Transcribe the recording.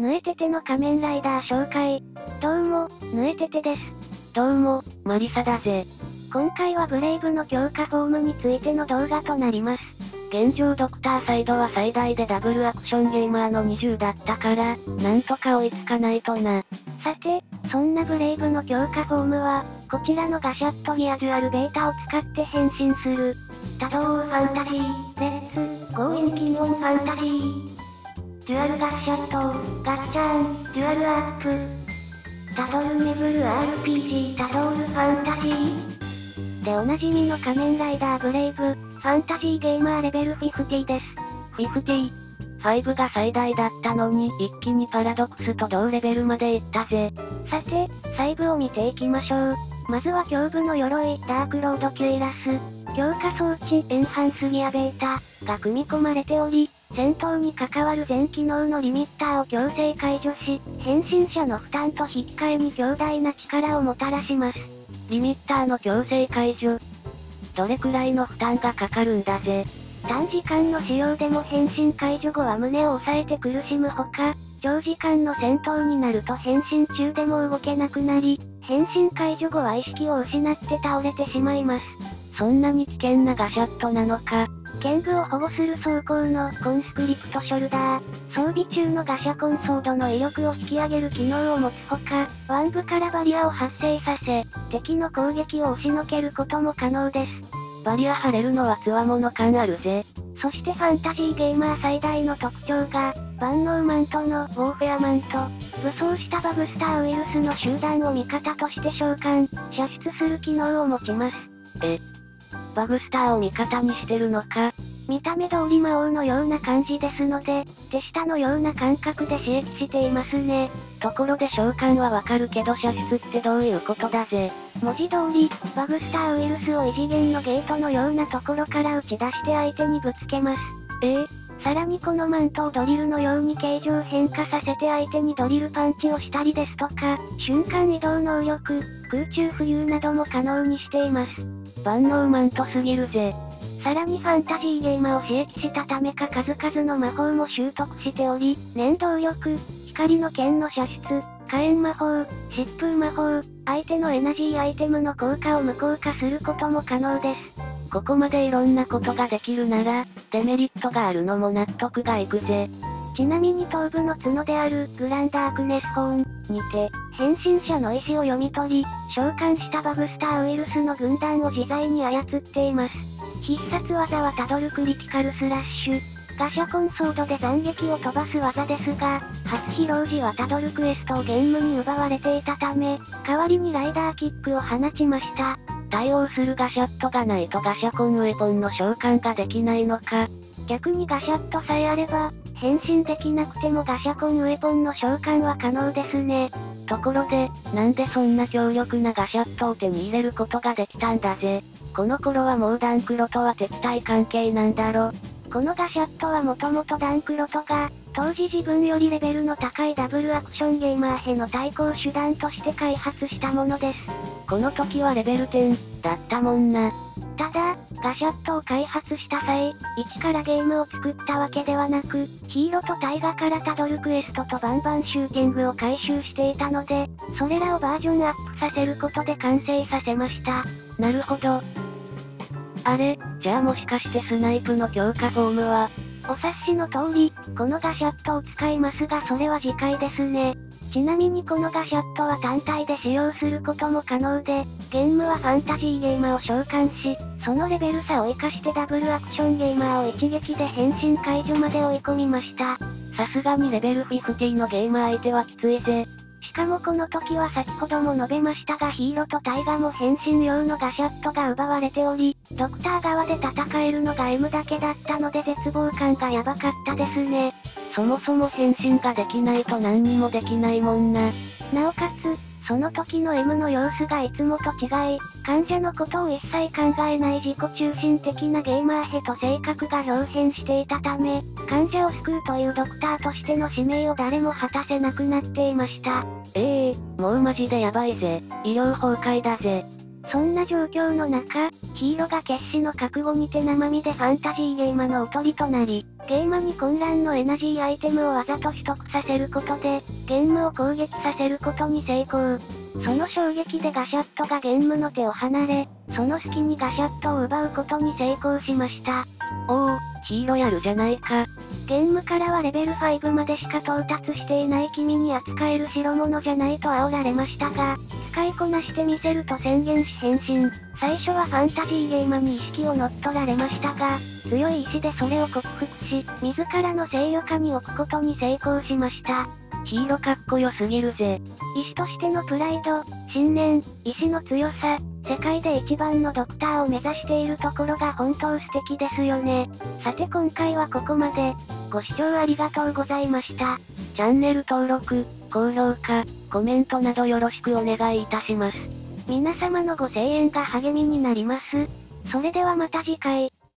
ぬえてての仮面ライダー紹介。どうも、ぬえててです。 どうも、マリサだぜ。 今回はブレイブの強化フォームについての動画となります。 現状ドクターサイドは最大でダブルアクションゲーマーの20だったから、なんとか追いつかないとな。 さて、そんなブレイブの強化フォームは、こちらのガシャットギアデュアルベータを使って変身する。多動ファンタジー、レッツ、ゴーインキンオンファンタジー。デュアルガシャット、ガッチャン、デュアルアップ。タドルメブル RPG タドールファンタジー。でおなじみの仮面ライダーブレイブ、ファンタジーゲーマーレベル50です。 50。5が最大だったのに一気にパラドックスと同レベルまで行ったぜ。 さて、細部を見ていきましょう。まずは胸部の鎧、ダークロードキュイラス。強化装置、エンハンスギアベータ、が組み込まれており、戦闘に関わる全機能のリミッターを強制解除し、変身者の負担と引き換えに強大な力をもたらします。 リミッターの強制解除。どれくらいの負担がかかるんだぜ。 短時間の使用でも変身解除後は胸を押さえて苦しむほか、長時間の戦闘になると変身中でも動けなくなり、変身解除後は意識を失って倒れてしまいます。 そんなに危険なガシャットなのか。 剣具を保護する装甲のコンスクリプトショルダー。装備中のガシャコンソードの威力を引き上げる機能を持つほか、腕部からバリアを発生させ、敵の攻撃を押しのけることも可能です。 バリア張れるのは強者感あるぜ。 そしてファンタジーゲーマー最大の特徴が、万能マントのウォーフェアマント。武装したバグスターウイルスの集団を味方として召喚、射出する機能を持ちます。 バグスターを味方にしてるのか。 見た目通り魔王のような感じですので、手下のような感覚で刺激していますね。 ところで召喚はわかるけど射出ってどういうことだぜ。 文字通り、バグスターウイルスを異次元のゲートのようなところから打ち出して相手にぶつけます。さらにこのマントをドリルのように形状変化させて相手にドリルパンチをしたりですとか、瞬間移動能力、空中浮遊なども可能にしています。 万能マントすぎるぜ。 さらにファンタジーゲーマーを刺激したためか数々の魔法も習得しており、念動力、光の剣の射出、火炎魔法、疾風魔法、相手のエナジーアイテムの効果を無効化することも可能です。 ここまでいろんなことができるなら、デメリットがあるのも納得がいくぜ。 ちなみに頭部の角であるグランダークネスホーンにて、変身者の意思を読み取り、召喚したバグスターウイルスの軍団を自在に操っています。必殺技はタドルクリティカルスラッシュ。ガシャコンソードで斬撃を飛ばす技ですが、初披露時はタドルクエストをゲームに奪われていたため、代わりにライダーキックを放ちました。 対応するガシャットがないとガシャコンウェポンの召喚ができないのか。 逆にガシャットさえあれば、変身できなくてもガシャコンウェポンの召喚は可能ですね。 ところで、なんでそんな強力なガシャットを手に入れることができたんだぜ。この頃はもうダンクロとは敵対関係なんだろ。 このガシャットはもともとダンクロトが、当時自分よりレベルの高いダブルアクションゲーマーへの対抗手段として開発したものです。 この時はレベル10だったもんな。 ただ、ガシャットを開発した際、一からゲームを作ったわけではなく、ヒーロとタイガからタドルクエストとバンバンシューティングを回収していたので、それらをバージョンアップさせることで完成させました。 なるほど。あれ、じゃあもしかしてスナイプの強化フォームは、 お察しの通り、このガシャットを使いますがそれは次回ですね。ちなみにこのガシャットは単体で使用することも可能で、ゲームはファンタジーゲーマーを召喚し、そのレベル差を活かしてダブルアクションゲーマーを一撃で変身解除まで追い込みました。 さすがにレベル50のゲーム相手はきついぜ。 しかもこの時は先ほども述べましたがヒーロとタイガも変身用のガシャットが奪われており、ドクター側で戦えるのが M だけだったので絶望感がヤバかったですね。 そもそも変身ができないと何にもできないもんな。 なおかつ、その時の M の様子がいつもと違い、患者のことを一切考えない自己中心的なゲーマーへと性格が表変していたため、患者を救うというドクターとしての使命を誰も果たせなくなっていました。 もうマジでやばいぜ。医療崩壊だぜ。 そんな状況の中、ヒーロが決死の覚悟にて生身でファンタジーゲーマのおとりとなり、ゲーマに混乱のエナジーアイテムをわざと取得させることで、ゲームを攻撃させることに成功。その衝撃でガシャットがゲームの手を離れ、その隙にガシャットを奪うことに成功しました。 おお、ヒーロやるじゃないか。 ゲームからはレベル5までしか到達していない君に扱える代物じゃないと煽られましたが、使いこなしてみせると宣言し変身。最初はファンタジーゲーマに意識を乗っ取られましたが、強い意志でそれを克服し、自らの制御下に置くことに成功しました。 ヒーロかっこよすぎるぜ。 医師としてのプライド、信念、意志の強さ、世界で一番のドクターを目指しているところが本当素敵ですよね。さて今回はここまで。ご視聴ありがとうございました。 チャンネル登録、高評価、コメントなどよろしくお願いいたします。 皆様のご声援が励みになります。それではまた次回。